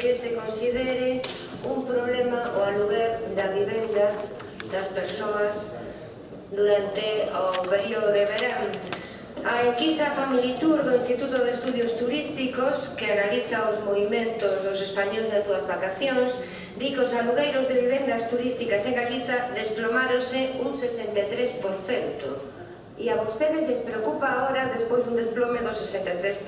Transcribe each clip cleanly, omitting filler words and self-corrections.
que se considere un problema o aluguer da vivenda das persoas durante o período de verán. A enquisa Family Tour do Instituto de Estudios Turísticos, que analiza os movimentos dos españoles nas súas vacacións, di que os alugueiros de vivendas turísticas en Galiza desplomáronse un 63%. E a vostedes les preocupa ahora despois un desplome do 63%.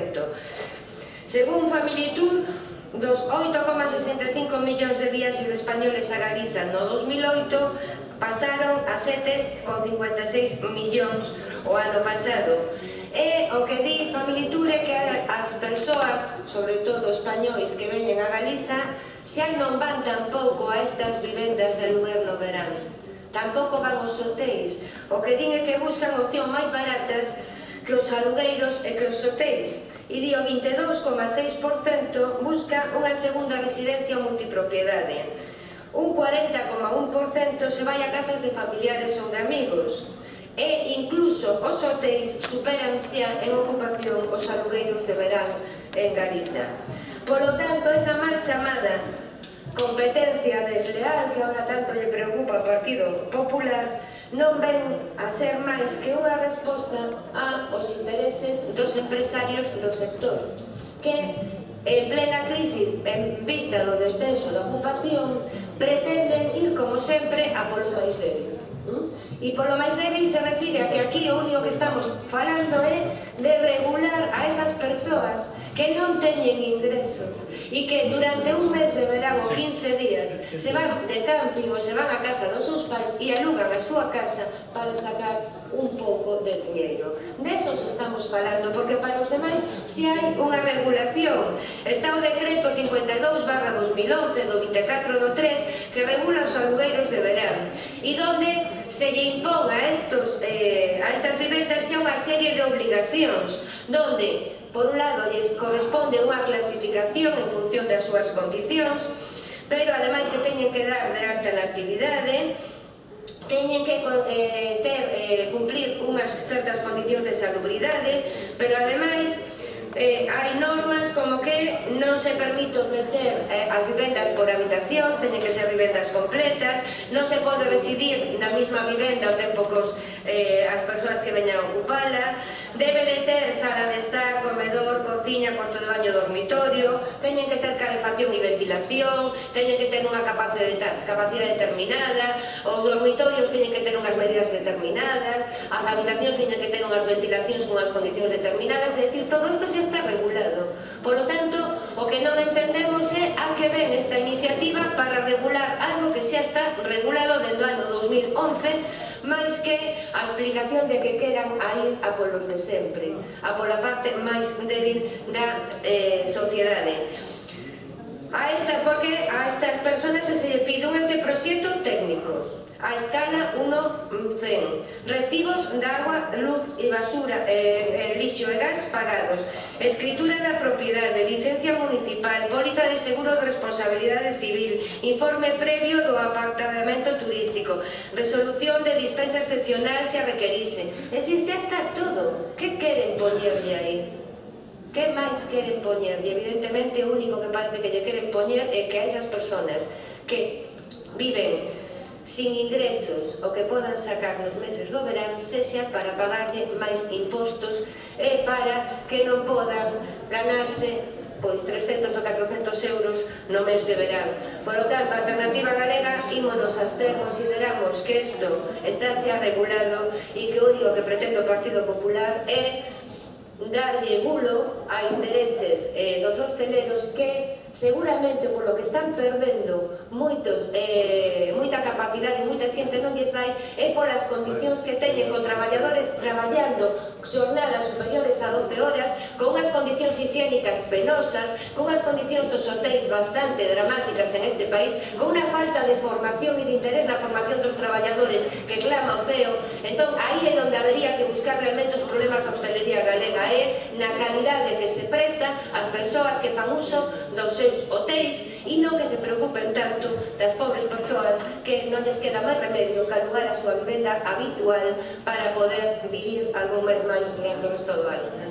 Según Family Tour, dos 8,65 millóns de viaxes de españoles a Galiza no 2008 pasaron a 7,56 millóns o ano pasado. E o que di Family Tour é que as persoas, sobre todo españois que veñen a Galiza, xa non van tampouco a estas vivendas de aluguer no verán. Tampouco van aos hotéis. O que din é que buscan opción máis baratas que os alugueiros e que os hotéis. E di o 22,6% busca unha segunda residencia ou multipropiedade. Un 40,1% se vai a casas de familiares ou de amigos. E incluso os hotéis superan xa en ocupación os alugueiros de verán en Galiza. Por lo tanto, esa mal chamada competencia desleal que ahora tanto lle preocupa ao Partido Popular non ven a ser máis que unha resposta aos intereses dos empresarios do sector, que en plena crisis, en vista do descenso da ocupación, pretenden ir, como sempre, a polo máis débil. E polo máis débil se refire a que aquí o único que estamos falando é de regular a esas persoas que non teñen ingresos e que durante un mes de verán ou 15 días se van de camping ou se van a casa dos seus pais e alugan a súa casa para sacar un pouco de dinheiro. Desos estamos falando, porque para os demais se hai unha regulación. Está o decreto 52/2011 do 24/3 que regula os alugueiros de verán e donde se lle impón a estas vivendas xa unha serie de obligacións, donde por un lado lles corresponde unha clasificación en función das súas condicións, pero ademais se teñen que dar de alta na actividade, teñen que cumplir unhas certas condicións de salubridade, pero ademais hai normas como que non se permite ofrecer as vivendas por habitacións, teñen que ser vivendas completas, non se pode residir na mesma vivenda o tempo que as persoas que veñan a ocupala, debe de ter sala de estar, comedor, cociña, cuarto de baño, dormitorio, teñen que ter calefacción e ventilación, teñen que ter unha capacidade determinada, os dormitorios teñen que ter unhas medidas determinadas, as habitacións teñen que ter unhas ventilacións con unhas condicións determinadas, é dicir, todo isto xa está regulado. Por lo tanto, o que non entendemos é a que ven esta iniciativa para regular algo que xa está regulado dentro do ano 2011, máis que a explicación de que queran a ir a polos de sempre, a pola parte máis débil da sociedade. Porque a estas personas se lle pide un anteproxecto técnico, a escala 1:100, recibos de agua, luz e basura, lixo e gas pagados, escritura da propiedade, licencia municipal, póliza de seguro de responsabilidade civil, informe previo do apartamento turístico, resolución de dispensa excepcional se a requerise. É dicir, xa está todo. Que queren poñerlle aí? Que máis queren poñer? E evidentemente o único que parece que lle queren poñer é que a esas persoas que viven sin ingresos o que podan sacar nos meses do verán sexa para pagarlle máis impostos e para que non podan ganarse pois 300 ou 400 euros no mes de verán. Por lo tanto, a Alternativa Galega ímonos a abster, consideramos que isto está xa regulado e que o único que pretende o Partido Popular é darlle bulo a intereses dos hosteleros que seguramente polo que están perdendo moita capacidade e moita xente non lles vai é polas condicións que teñen con traballadores traballando xornadas superiores a 12 horas con unhas condicións higiénicas penosas, con unhas condicións dos hotéis bastante dramáticas en este país, con unha falta de formación e de interés na formación dos traballadores que clama o CEO. Entón, aí é onde habería que buscar realmente os problemas da hostelería galega, é na calidade que se presta ás persoas que fan uso dos seus hotéis e non que se preocupen tanto das pobres persoas que non lles queda máis remedio que alugar a súa vivenda habitual para poder vivir algo máis durante o resto do ano.